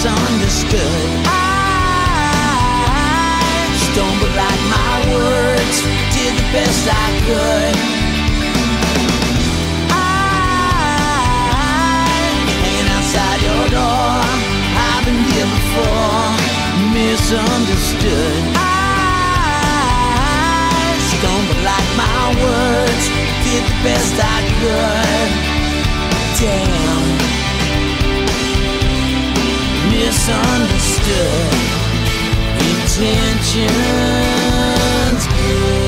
misunderstood. I stumbled like my words, did the best I could. Hanging outside your door, I've been here before, misunderstood. I stumbled like my words, did the best I could. Damn, misunderstood. Intentions good.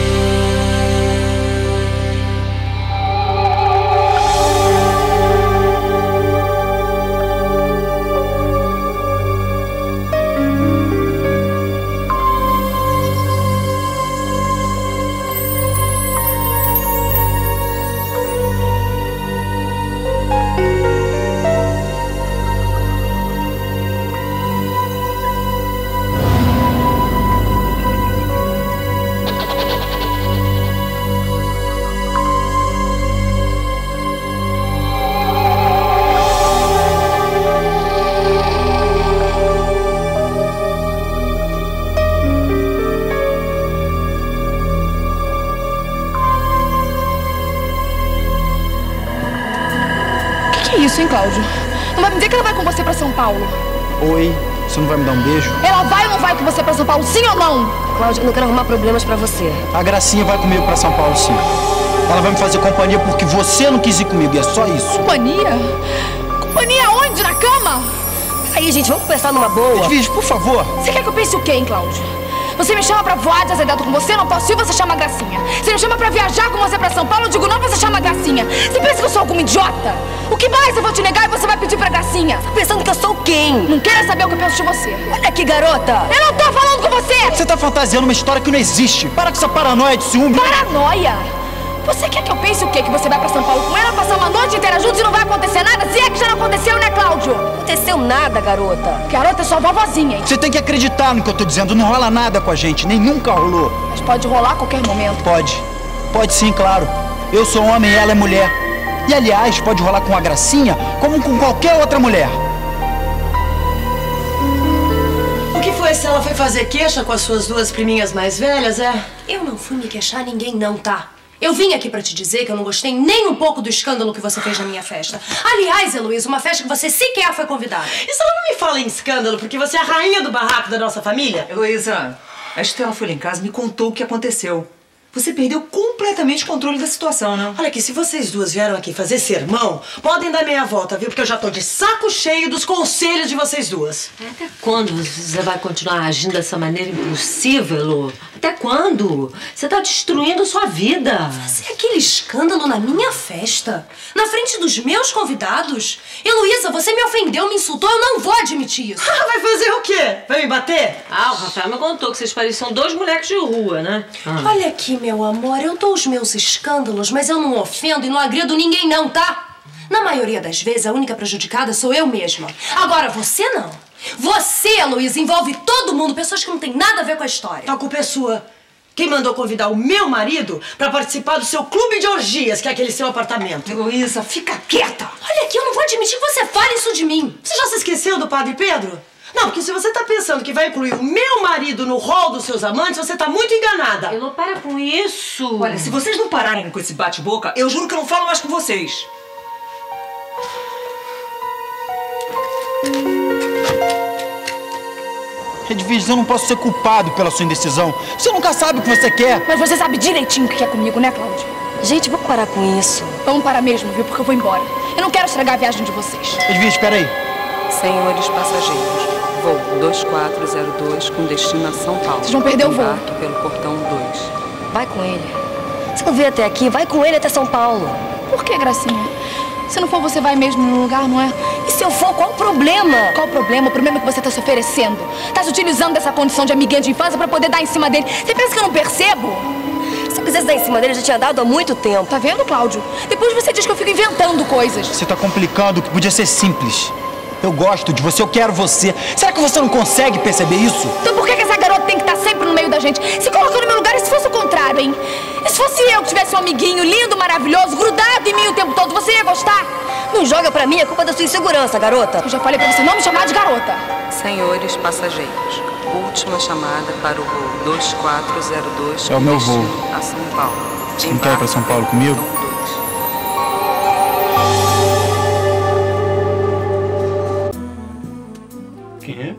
Isso, hein, Cláudio? Não vai me dizer que ela vai com você pra São Paulo? Oi, você não vai me dar um beijo? Ela vai ou não vai com você pra São Paulo, sim ou não? Cláudio, eu não quero arrumar problemas pra você. A Gracinha vai comigo pra São Paulo, sim. Ela vai me fazer companhia porque você não quis ir comigo, e é só isso. Companhia? Companhia onde? Na cama? Aí, gente, vamos conversar numa boa. Edvige, por favor. Você quer que eu pense o quê, hein, Cláudio? Você me chama pra voar de azedado com você, não posso ir, você chama a Gracinha. Você me chama pra viajar com você pra São Paulo, eu digo não, você chama a Gracinha. Você pensa que eu sou alguma idiota? O que mais eu vou te negar e você vai pedir pra Gracinha? Tá pensando que eu sou quem? Não quero saber o que eu penso de você. Olha aqui, garota. Eu não tô falando com você! Você tá fantasiando uma história que não existe. Para com essa paranoia de ciúme. Paranoia? Você quer que eu pense o quê? Que você vai pra São Paulo com ela, passar uma noite inteira juntos e não vai acontecer nada? Se é que já não aconteceu, né, Cláudio? Não aconteceu nada, garota. Garota é só vovozinha, hein? Você tem que acreditar no que eu tô dizendo. Não rola nada com a gente, nem nunca rolou. Mas pode rolar a qualquer momento. Pode. Pode sim, claro. Eu sou homem e ela é mulher. E, aliás, pode rolar com a Gracinha como com qualquer outra mulher. O que foi se ela foi fazer queixa com as suas duas priminhas mais velhas, é? Eu não fui me queixar a ninguém não, tá? Eu vim aqui pra te dizer que eu não gostei nem um pouco do escândalo que você fez na minha festa. Aliás, Heloísa, uma festa que você sequer foi convidada. Isso ela não me fala em escândalo, porque você é a rainha do barraco da nossa família? Heloísa, a Estela foi lá em casa e me contou o que aconteceu. Você perdeu completamente o controle da situação, né? Olha aqui, se vocês duas vieram aqui fazer sermão, podem dar meia volta, viu? Porque eu já tô de saco cheio dos conselhos de vocês duas. Até quando você vai continuar agindo dessa maneira impulsiva, Elô? Até quando? Você tá destruindo a sua vida. Fazer aquele escândalo na minha festa? Na frente dos meus convidados? Heloísa, você me ofendeu, me insultou, eu não vou admitir isso. Vai fazer o quê? Vai me bater? Ah, o Rafael me contou que vocês pareciam dois moleques de rua, né? Olha aqui, meu amor, eu dou os meus escândalos, mas eu não ofendo e não agredo ninguém não, tá? Na maioria das vezes, a única prejudicada sou eu mesma. Agora, você não. Você, Heloísa, envolve todo mundo, pessoas que não têm nada a ver com a história. A culpa é sua. Quem mandou convidar o meu marido pra participar do seu clube de orgias, que é aquele seu apartamento? Heloísa, fica quieta. Olha aqui, eu não vou admitir que você fale isso de mim. Você já se esqueceu do Padre Pedro? Não, porque se você tá pensando que vai incluir o meu marido no rol dos seus amantes, você tá muito enganada. Elô, para com isso. Olha, se vocês não pararem com esse bate-boca, eu juro que eu não falo mais com vocês. Edvige, eu não posso ser culpado pela sua indecisão. Você nunca sabe o que você quer. Mas você sabe direitinho o que quer comigo, né, Cláudio? Gente, vamos parar com isso. Vamos parar mesmo, viu? Porque eu vou embora. Eu não quero estragar a viagem de vocês. Edvige, espera aí. Senhores passageiros, voo 2402 com destino a São Paulo. Vocês vão perder o voo. Embarque pelo portão 2. Vai com ele. Você não veio até aqui, vai com ele até São Paulo. Por que, Gracinha? Se não for, você vai mesmo no lugar, não é? E se eu for, qual o problema? Qual o problema? O problema é que você tá se oferecendo. Tá se utilizando dessa condição de amiguinha de infância pra poder dar em cima dele. Você pensa que eu não percebo? Se eu quisesse dar em cima dele, eu já tinha dado há muito tempo. Tá vendo, Cláudio? Depois você diz que eu fico inventando coisas. Você tá complicando o que podia ser simples. Eu gosto de você, eu quero você. Será que você não consegue perceber isso? Então por que essa garota tem que estar sempre no meio da gente? Se coloca no meu lugar, e se fosse o contrário, hein? E se fosse eu que tivesse um amiguinho lindo, maravilhoso, grudado em mim o tempo todo, você ia gostar? Não joga pra mim a culpa da sua insegurança, garota. Eu já falei pra você não me chamar de garota. Senhores passageiros, última chamada para o voo 2402 É o meu voo. a São Paulo. Você não quer ir pra São Paulo comigo? Quem é?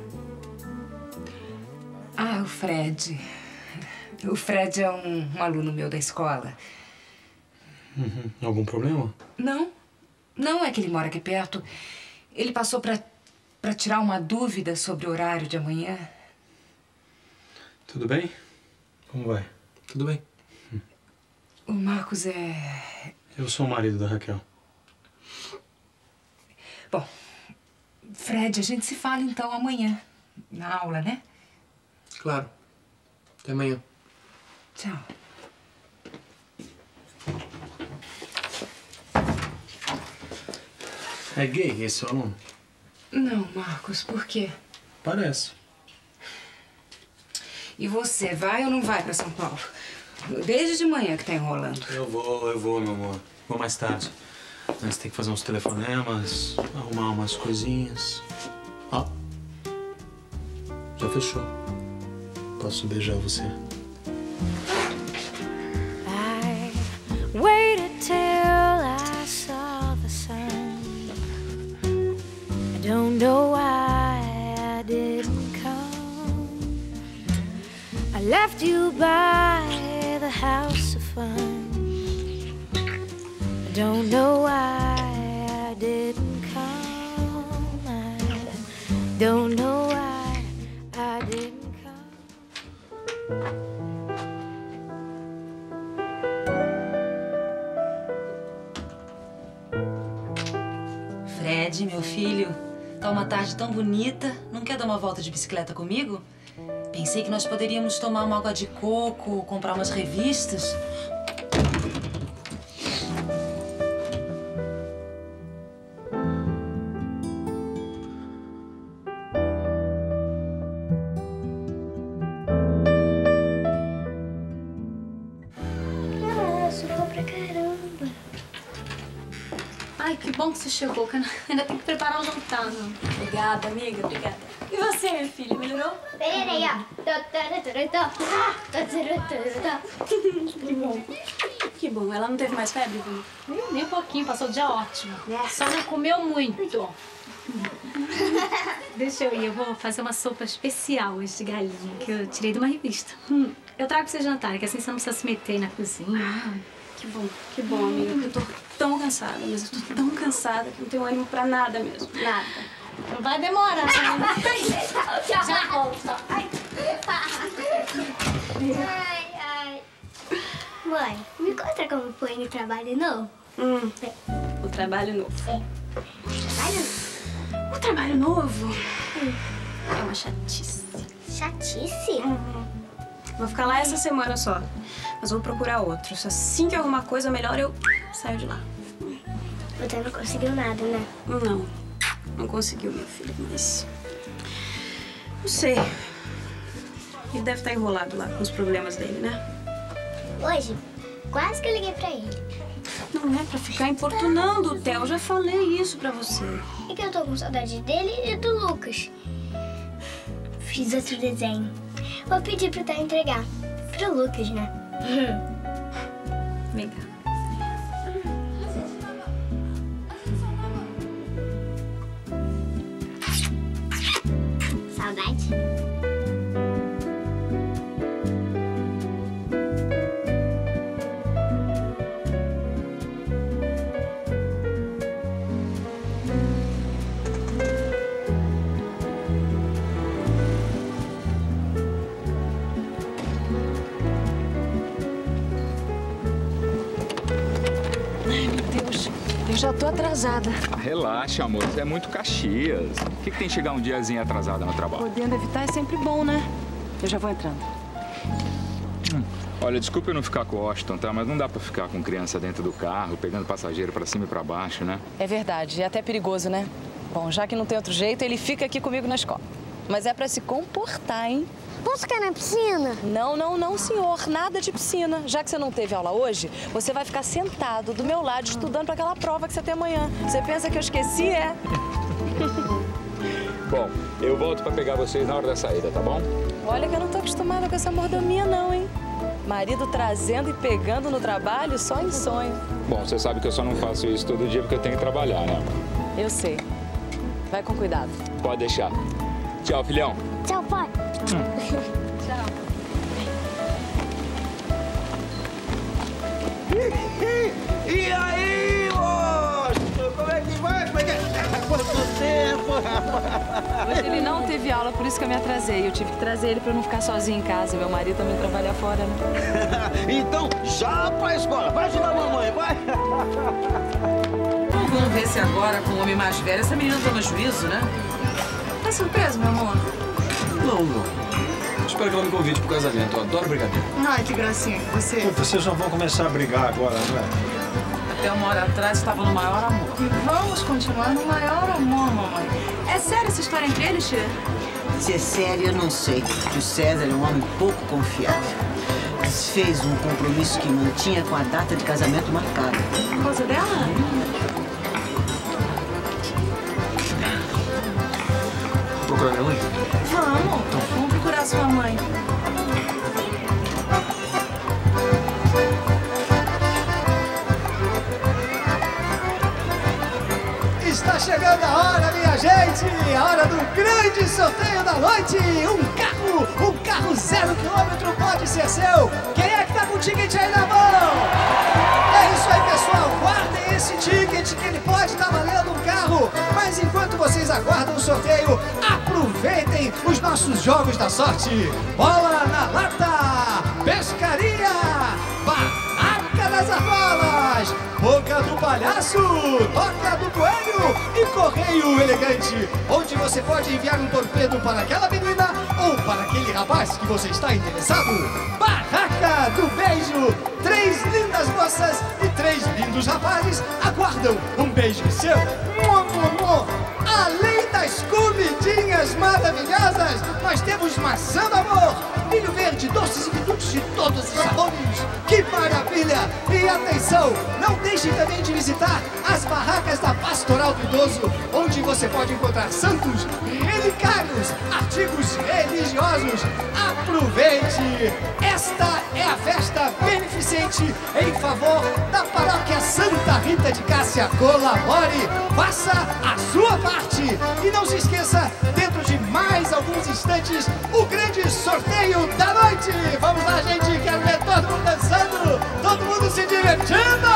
Ah, o Fred. O Fred é um aluno meu da escola. Uhum. Algum problema? Não. Não é que ele mora aqui perto. Ele passou pra tirar uma dúvida sobre o horário de amanhã. Tudo bem? Como vai? Tudo bem. O Marcos é... Eu sou o marido da Raquel. Bom, Fred, a gente se fala então amanhã. Na aula, né? Claro. Até amanhã. Tchau. É gay esse seu aluno? Não, Marcos, por quê? Parece. E você, vai ou não vai pra São Paulo? Desde de manhã que tá enrolando. Eu vou, meu amor. Vou mais tarde. Antes tem que fazer uns telefonemas, arrumar umas coisinhas. Ó. Já fechou. Posso beijar você? I waited till I saw the sun. I don't know why I didn't come. I left you by the house of fun. I don't know why I didn't come. I don't know why I didn't come. Fred, meu filho, tá uma tarde tão bonita. Não quer dar uma volta de bicicleta comigo? Pensei que nós poderíamos tomar uma água de coco, comprar umas revistas. Sufou pra caramba. Ai, que bom que você chegou, que ainda tem que preparar o jantar. Obrigada, amiga, obrigada. E você, minha filha, melhorou? Peraí, ó. Que bom. Que bom. Ela não teve mais febre, Vini? Nem um pouquinho, passou o dia ótimo. Só não comeu muito. Deixa eu ir, eu vou fazer uma sopa especial hoje de galinha, que eu tirei de uma revista. Eu trago pra você jantar, que assim você não precisa se meter na cozinha. Que bom, amiga. Eu tô tão cansada, mas eu tô tão cansada que não tenho ânimo pra nada mesmo. Nada. Não vai demorar. Já volto. Ai, ai. Mãe, me conta como foi no trabalho novo. O trabalho novo. Trabalho? O trabalho novo é uma chatice. Chatice? Vou ficar lá essa semana só. Mas vou procurar outro. Se assim que eu arrumar coisa melhor, eu saio de lá. Você não conseguiu nada, né? Não conseguiu, meu filho, mas... Não sei. Ele deve estar enrolado lá com os problemas dele, né? Hoje, quase que eu liguei pra ele. Não é pra ficar importunando, Theo. Eu já falei isso pra você. É que eu tô com saudade dele e do Lucas. Fiz outro desenho. Vou pedir pro Theo entregar. Pro Lucas, né? Vem cá. Saudade? Eu já tô atrasada. Ah, relaxa, amor. É muito Caxias. O que tem chegar um diazinho atrasada no trabalho? Podendo evitar é sempre bom, né? Eu já vou entrando. Olha, desculpa eu não ficar com o Washington, tá? Mas não dá pra ficar com criança dentro do carro, pegando passageiro pra cima e pra baixo, né? É verdade. É até perigoso, né? Bom, já que não tem outro jeito, ele fica aqui comigo na escola. Mas é pra se comportar, hein? Posso ficar na piscina? Não, senhor. Nada de piscina. Já que você não teve aula hoje, você vai ficar sentado do meu lado estudando para aquela prova que você tem amanhã. Você pensa que eu esqueci, é? Bom, eu volto pra pegar vocês na hora da saída, tá bom? Olha que eu não tô acostumada com essa mordomia, não, hein? Marido trazendo e pegando no trabalho só em sonho. Bom, você sabe que eu só não faço isso todo dia porque eu tenho que trabalhar, né? Eu sei. Vai com cuidado. Pode deixar. Tchau, filhão. Tchau, pai. Tchau. E aí, moço? Como é que vai? Como é que é? Quanto tempo, rapaz? Hoje ele não teve aula, por isso que eu me atrasei. Eu tive que trazer ele pra não ficar sozinho em casa. Meu marido também trabalha fora, né? Então, já pra escola. Vai ajudar a mamãe, vai. Bom, vamos ver se agora, com o homem mais velho, essa menina toma juízo, né? Tá surpreso, meu amor? Não. Espero que ela me convide pro casamento. Eu adoro brigadeiro. Ai, que gracinha que você é. Vocês não vão começar a brigar agora, não é? Até uma hora atrás estava no maior amor. E vamos continuar no maior amor, mamãe. É sério essa história entre eles, tia? Se é sério, eu não sei. O César é um homem pouco confiável. Desfez um compromisso que mantinha com a data de casamento marcada. Por causa dela? Procurar minha mãe? Vamos procurar sua mãe. Está chegando a hora, minha gente! A hora do grande sorteio da noite! Um carro 0 km pode ser seu! Quem é que tá com o ticket aí na mão? É isso aí, pessoal! Guardem esse ticket que ele pode estar valendo um carro! Mas enquanto vocês aguardam o sorteio, aproveitem os nossos jogos da sorte! Bola na lata! Pescaria! Barraca das argolas! Boca do palhaço! Toca do coelho! E correio elegante! Onde você pode enviar um torpedo para aquela menina ou para aquele rapaz que você está interessado! Barraca do beijo! 3 lindas moças e 3 lindos rapazes aguardam um beijo seu! Além das comidinhas maravilhosas, nós temos maçã do amor, milho verde, doces e quitutes de todos os sabores. Que maravilha! E atenção, não deixem também de visitar as barracas da Pastoral do Idoso, onde você pode encontrar santos, relicários, artigos religiosos. Aproveite! Esta é a festa beneficente em favor da Paróquia Santa Rita de Cássia. Colabore, faça a sua parte. E não se esqueça, dentro de mais alguns instantes, o grande sorteio da noite. Vamos lá, gente, quero ver todo mundo dançando, todo mundo se divertindo.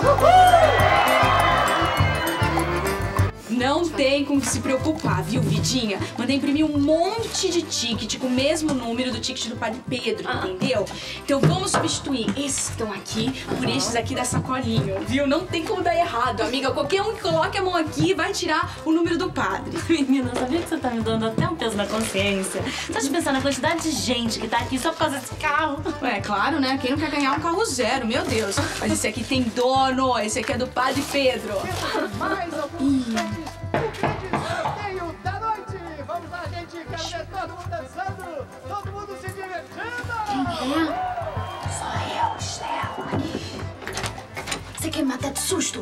Não tem com que se preocupar, viu, Vidinha? Mandei imprimir um monte de ticket com o mesmo número do ticket do Padre Pedro, entendeu? Então vamos substituir esses que estão aqui por estes aqui da sacolinha, viu? Não tem como dar errado, amiga. Qualquer um que coloque a mão aqui vai tirar o número do padre. Menina, sabia que você tá me dando até um peso na consciência? Só de pensar na quantidade de gente que tá aqui só por causa desse carro. É claro, né? Quem não quer ganhar um carro 0, meu Deus. Mas esse aqui tem dono, esse aqui é do Padre Pedro. Mais alguns instantes, o grande sorteio da noite. Vamos lá, gente, quero ver todo mundo dançando, todo mundo se divertindo. Quem é? Sou eu, Stella. Você quer me matar de susto?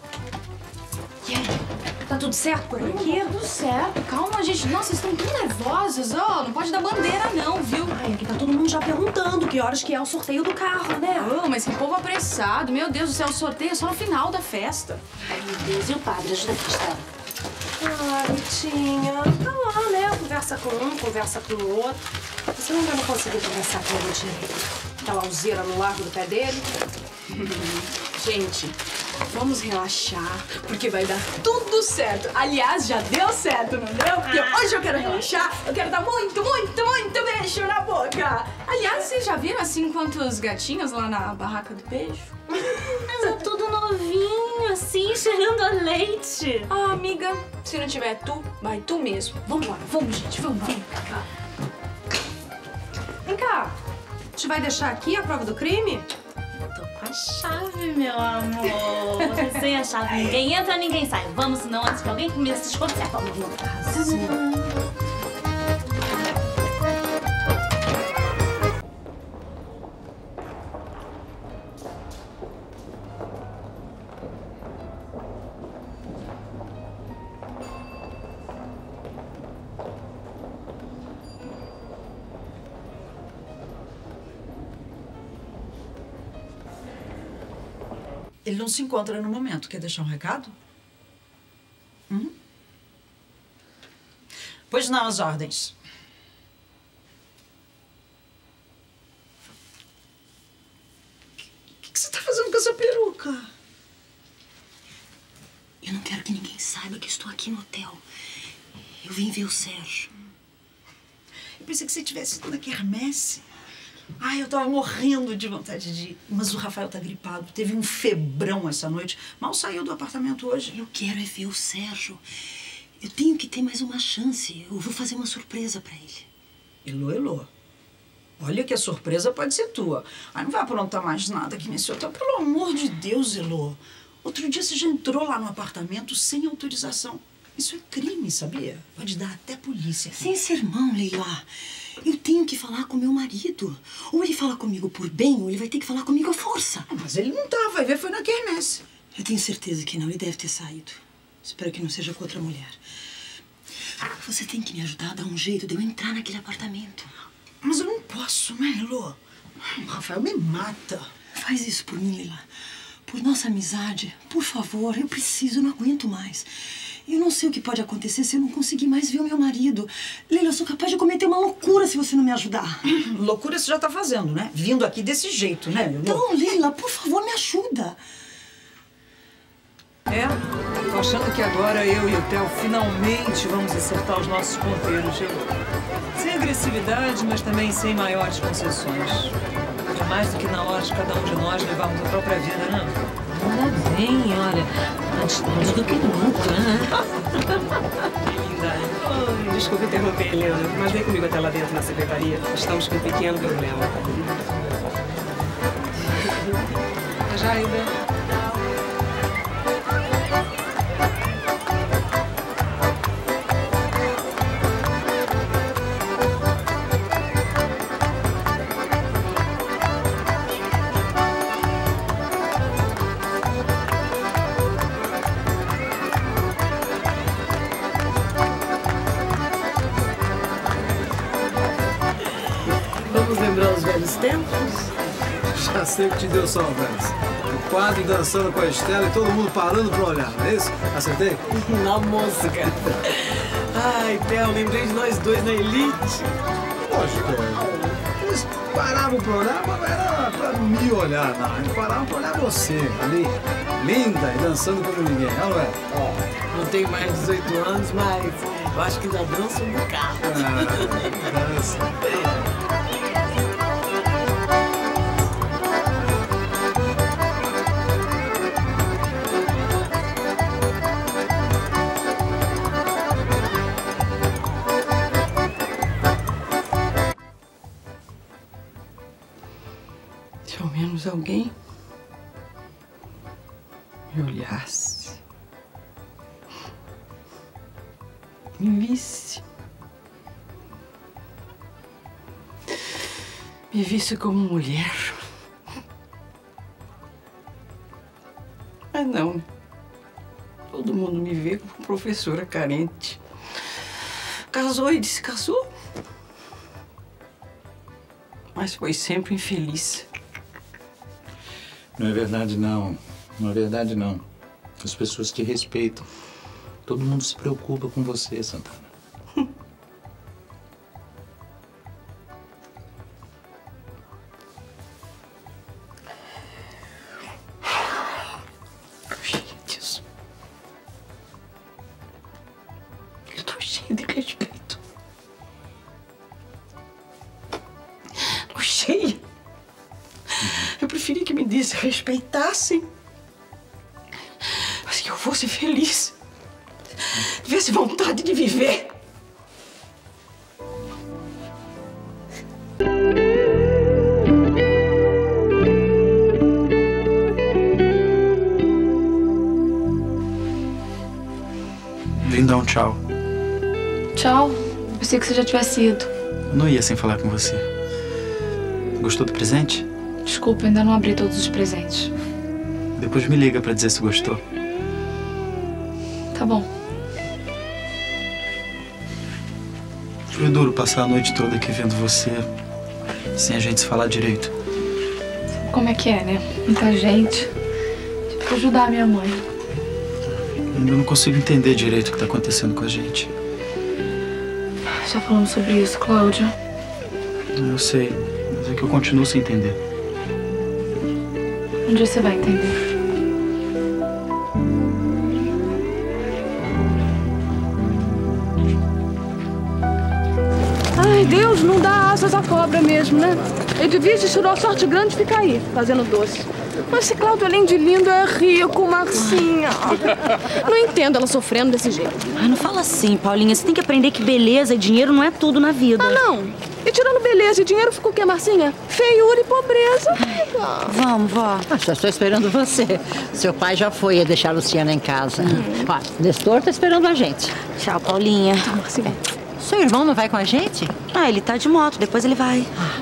Tá tudo certo por aqui? Tudo certo. Calma, gente. Nossa, vocês estão tão nervosos. Ó, não pode dar bandeira, não, viu? Ai, aqui tá todo mundo já perguntando que horas que é o sorteio do carro, né? Oh, mas que povo apressado. Meu Deus do céu, o sorteio é só no final da festa. Ai, meu Deus. E o padre? Ajuda aqui, Stella. Ai, Ritinha, tá lá, né? Conversa com um, conversa com o outro. Você não vai conseguir conversar com ele de dar lauzeira no largo do pé dele? Gente, vamos relaxar, porque vai dar tudo certo. Aliás, já deu certo, não deu? Porque hoje eu quero relaxar, eu quero dar muito beijo na boca. Aliás, vocês já viram, assim, quantos gatinhos lá na barraca do beijo? Mas é tudo novinho, assim, cheirando a leite. Ah, amiga, se não tiver tu, vai tu mesmo. Vamos lá, vamos, gente, vamos. Vem cá, a gente vai deixar aqui a prova do crime? A chave, meu amor. Você sem a chave, ninguém entra, ninguém sai. Vamos, senão antes que alguém comece a desconfiar. Vamos. Ele não se encontra no momento. Quer deixar um recado? Pois não, as ordens. O que você tá fazendo com essa peruca? Eu não quero que ninguém saiba que estou aqui no hotel. Eu vim ver o Sérgio. Eu pensei que você tivesse ido na quermesse. Ai, eu tava morrendo de vontade de ir. Mas o Rafael tá gripado. Teve um febrão essa noite. Mal saiu do apartamento hoje. Eu quero é ver o Sérgio. Eu tenho que ter mais uma chance. Eu vou fazer uma surpresa pra ele. Elô. Olha que a surpresa pode ser tua. Ai, não vai aprontar mais nada aqui nesse hotel. Pelo amor de Deus, Elô. Outro dia você já entrou lá no apartamento sem autorização. Isso é crime, sabia? Pode dar até polícia. Sem sermão, Leila. Eu tenho que falar com meu marido. Ou ele fala comigo por bem, ou ele vai ter que falar comigo à força. Mas ele não tá, vai ver, foi na quermesse. Eu tenho certeza que não, ele deve ter saído. Espero que não seja com outra mulher. Você tem que me ajudar a dar um jeito de eu entrar naquele apartamento. Mas eu não posso, né, Elô? O Rafael me mata. Faz isso por mim, Leila. Por nossa amizade, por favor, eu preciso, eu não aguento mais. Eu não sei o que pode acontecer se eu não conseguir mais ver o meu marido. Leila, eu sou capaz de cometer uma loucura se você não me ajudar. Loucura você já tá fazendo, né? Vindo aqui desse jeito, né, Elô? Então, Leila, por favor, me ajuda. Tô achando que agora eu e o Theo finalmente vamos acertar os nossos ponteiros, sem agressividade, mas também sem maiores concessões. É mais do que na hora de cada um de nós levarmos a própria vida, né? Ainda bem, olha, antes do que nunca, né? Linda. Desculpa interromper, Helena, mas vem comigo até lá dentro na secretaria. Estamos com um pequeno problema. Jaida. Vamos lembrar os velhos tempos? Já sei que te deu saudades. O quadro dançando com a Estela e todo mundo parando pra olhar, não é isso? Acertei? Na música. Ai, Theo, lembrei de nós dois na Elite. Lógico. Eles paravam pra olhar, mas não era pra me olhar, não. Eles paravam pra olhar você, ali, linda e dançando como ninguém, não é? Não tenho mais 18 anos, mas eu acho que ainda danço um bocado. Dança. Se ao menos alguém me olhasse, me visse, me visse como mulher. Mas não, todo mundo me vê como professora carente. Casou e descasou, mas foi sempre infeliz. Não é verdade, não. Não é verdade, não. As pessoas te respeitam. Todo mundo se preocupa com você, Santana. Gente, eu tô cheia de respeito. Tô cheia. Eu preferia que me desrespeitassem, mas que eu fosse feliz, tivesse vontade de viver. Vim dar um tchau. Tchau. Pensei que você já tivesse ido. Eu não ia sem falar com você. Gostou do presente? Desculpa, ainda não abri todos os presentes. Depois me liga pra dizer se gostou. Tá bom. Foi duro passar a noite toda aqui vendo você, sem a gente se falar direito. Sabe como é que é, né? Muita gente. ajudar minha mãe. Ainda não consigo entender direito o que tá acontecendo com a gente. Já falamos sobre isso, Cláudia. Eu sei, mas é que eu continuo sem entender. Um dia você vai entender. Ai, Deus, não dá asas à cobra mesmo, né? Edvige tirou a sorte grande de ficar aí, fazendo doce. Mas esse Cláudio, além de lindo, é rico, Marcinha. Não entendo ela sofrendo desse jeito. Ai, não fala assim, Paulinha. Você tem que aprender que beleza e dinheiro não é tudo na vida. Ah, não. E tirando beleza e dinheiro ficou o quê, Marcinha? Feiura e pobreza. Vamos, vó. Só estou esperando você. Seu pai já foi deixar a Luciana em casa. Ó, Nestor tá esperando a gente. Tchau, Paulinha. Tchau, Marcinha. Seu irmão não vai com a gente? Ah, ele tá de moto. Depois ele vai.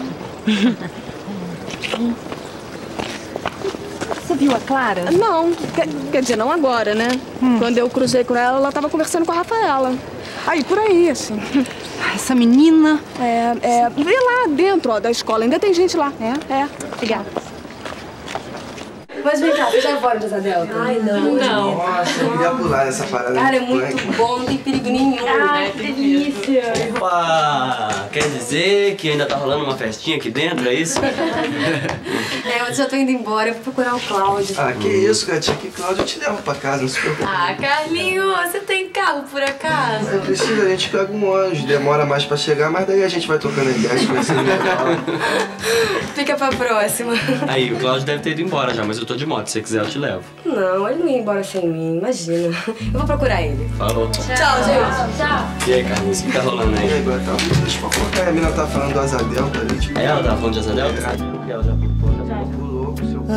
Você viu a Clara? Não. Quer dizer, não agora, né? Quando eu cruzei com ela, ela tava conversando com a Rafaela. Aí, por aí, assim. Essa menina... Vê lá dentro, ó, da escola. Ainda tem gente lá. É. Obrigada. Mas vem cá, você já fora de Asa Delta? Ai, não. Nossa, eu queria pular essa parada. Cara, é muito bom, não tem perigo nenhum. Ai, que delícia. Opa! Quer dizer que ainda tá rolando uma festinha aqui dentro, é isso? Mas eu tô indo embora, eu vou procurar o Cláudio. Ah, que isso, gatinha, que Cláudio eu te levo pra casa, não se preocupe. Ah, Carlinho, você tem carro por acaso? Não precisa, a gente pega um ônibus, demora mais pra chegar, mas daí a gente vai tocando ideia, acho que vai ser legal. Fica pra próxima. Aí, o Cláudio deve ter ido embora já, mas eu tô de moto, se você quiser eu te levo. Não, ele não ia embora sem mim, imagina. Eu vou procurar ele. Falou. Tchau, gente. Tchau. E aí, Carlinhos, o que tá rolando aí? E aí, Guatá? Deixa eu focar, a mina tá falando do Asa Delta ali, tipo... Ela tava falando de Asa Delta? Ela já pulou pro seu...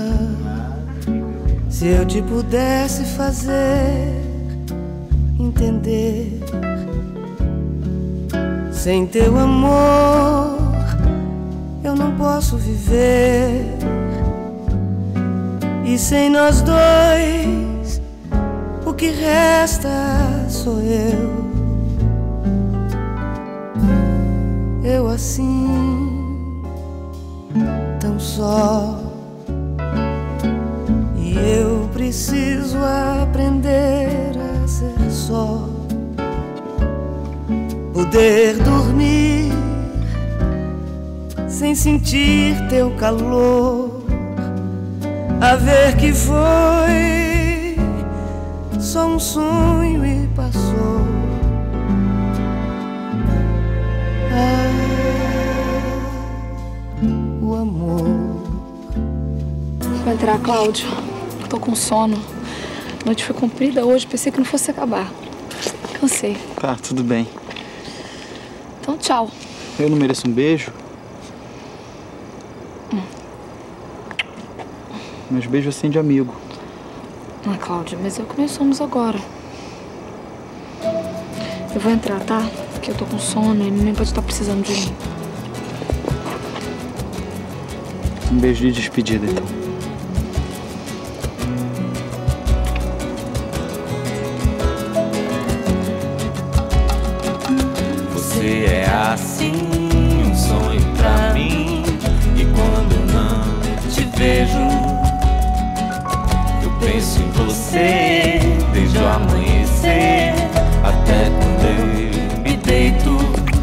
Se eu te pudesse fazer entender, sem teu amor eu não posso viver. E sem nós dois, o que resta sou eu. Eu assim, tão só. E eu preciso aprender a ser só. Poder dormir sem sentir teu calor. A ver que foi só um sonho e passou. O amor. Vai entrar, Cláudio. Tô com sono. A noite foi comprida hoje, pensei que não fosse acabar. Cansei. Tá, tudo bem. Então, tchau. Eu não mereço um beijo? Mas beijo assim de amigo. Ah, Cláudia, mas é o que nós somos agora. Eu vou entrar, tá? Porque eu tô com sono e a mamãe pode estar precisando de mim. Um beijo de despedida, então. Você é assim, um sonho pra mim. E quando eu não te vejo, penso em você desde o amanhecer até quando eu me deito.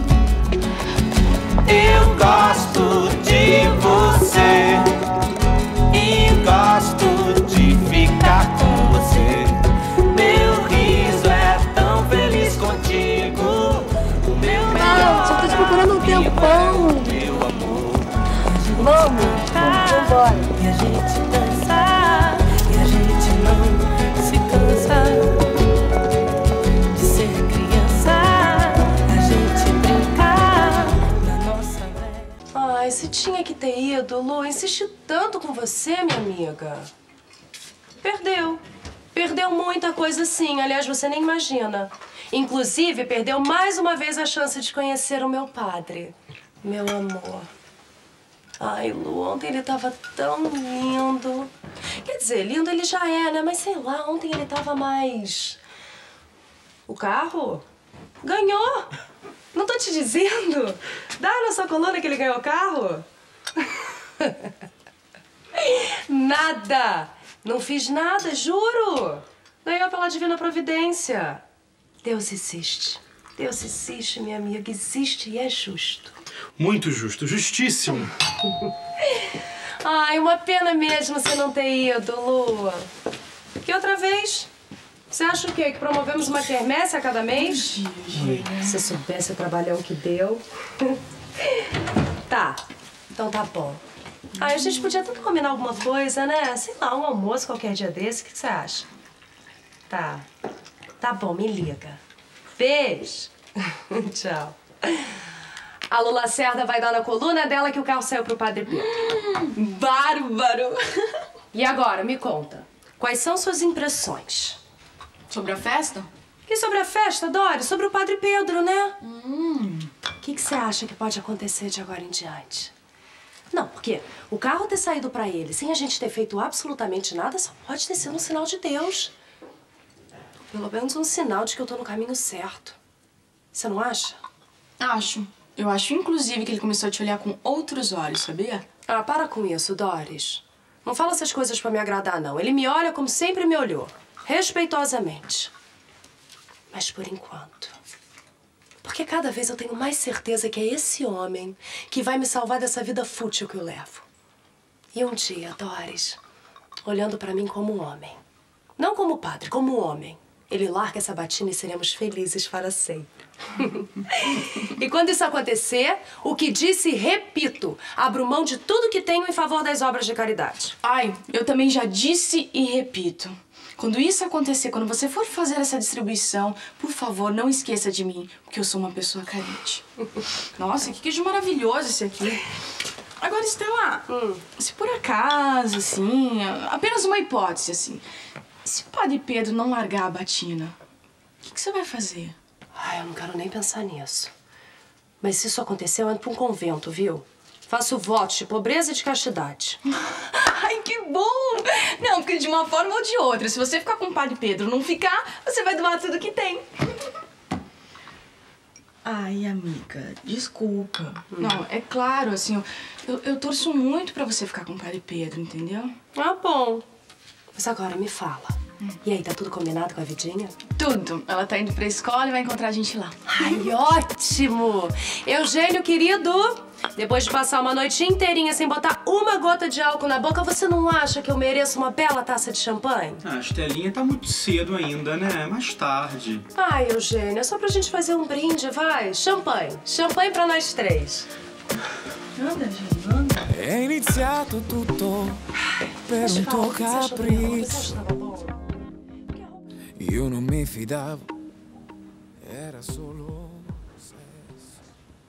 Eu gosto de você e gosto de ficar com você. Meu riso é tão feliz contigo. O meu melhor só tô te procurando um tempão. Meu amor. Vamos embora. E a gente dançar. E a gente não se cansa de ser criança. A gente brincar na nossa velha. Ai, você tinha que ter ido, Lu. Insisti tanto com você, minha amiga. Perdeu. Perdeu muita coisa sim. Aliás, você nem imagina. Inclusive, perdeu mais uma vez a chance de conhecer o meu padre. Meu amor. Ai, Lu, ontem ele tava tão lindo. Quer dizer, lindo ele já é, né? Mas sei lá, ontem ele tava mais... O carro? Ganhou! Não tô te dizendo? Dá na sua coluna que ele ganhou o carro? Nada! Não fiz nada, juro. Ganhou pela divina providência. Deus existe. Deus existe, minha amiga. Existe e é justo. Muito justo. Justíssimo. Ai, uma pena mesmo você não ter ido, Lua. Que outra vez? Você acha o quê? Que promovemos uma quermesse a cada mês? Se você soubesse o trabalhão que deu. Tá. Então tá bom. A gente podia tanto combinar alguma coisa, né? Sei lá, um almoço qualquer dia desse. O que você acha? Tá. Tá bom, me liga. Beijo. Tchau. A Lula Lacerda vai dar na coluna dela que o carro saiu pro Padre Pedro. Bárbaro! E agora, me conta. Quais são suas impressões? Sobre a festa? E sobre a festa, Dori? Sobre o Padre Pedro, né? O que você acha que pode acontecer de agora em diante? Não, porque o carro ter saído pra ele sem a gente ter feito absolutamente nada só pode ter sido um sinal de Deus. Pelo menos um sinal de que eu tô no caminho certo. Você não acha? Acho. Eu acho, inclusive, que ele começou a te olhar com outros olhos, sabia? Ah, para com isso, Doris. Não fala essas coisas pra me agradar, não. Ele me olha como sempre me olhou. Respeitosamente. Mas por enquanto. Porque cada vez eu tenho mais certeza que é esse homem que vai me salvar dessa vida fútil que eu levo. E um dia, Doris, olhando pra mim como um homem. Não como padre, como um homem. Ele larga essa batina e seremos felizes para sempre. E quando isso acontecer, o que disse, repito, abro mão de tudo que tenho em favor das obras de caridade. Ai, eu também já disse e repito. Quando isso acontecer, quando você for fazer essa distribuição, por favor, não esqueça de mim, porque eu sou uma pessoa carente. Nossa, que queijo maravilhoso esse aqui. Agora, Estela, se por acaso, assim, apenas uma hipótese, assim, se o Padre Pedro não largar a batina, o que você vai fazer? Ai, eu não quero nem pensar nisso. Mas se isso acontecer, eu ando pra um convento, viu? Faço votos de pobreza e de castidade. Ai, que bom! Não, porque de uma forma ou de outra, se você ficar com o Padre Pedro não ficar, você vai doar tudo que tem. Ai, amiga, desculpa. Não, é claro, assim, eu torço muito pra você ficar com o Padre Pedro, entendeu? Ah, bom. Mas agora me fala. E aí, tá tudo combinado com a Vidinha? Tudo. Ela tá indo pra escola e vai encontrar a gente lá. Ai, ótimo! Eugênio, querido, depois de passar uma noite inteirinha sem botar uma gota de álcool na boca, você não acha que eu mereço uma bela taça de champanhe? Ah, a Estelinha tá muito cedo ainda, né? Mais tarde. Ai, Eugênio, é só pra gente fazer um brinde, vai. Champanhe. Champanhe pra nós três. Anda, gente, anda. È iniziato tutto per un tuo capriccio. Io non mi fidavo, era solo sesso.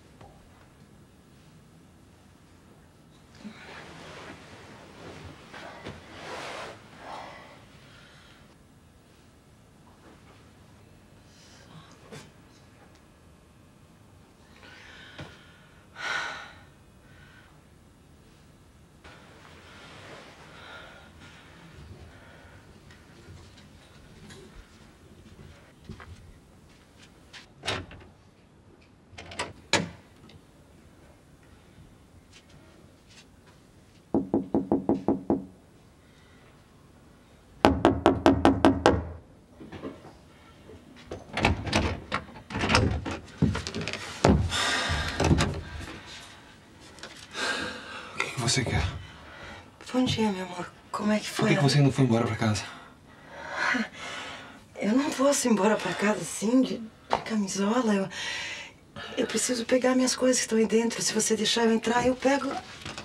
O que você quer? Bom dia, meu amor. Como é que foi? Por que você não foi embora pra casa? Eu não posso ir embora pra casa assim, de camisola. Eu preciso pegar minhas coisas que estão aí dentro. Se você deixar eu entrar, eu pego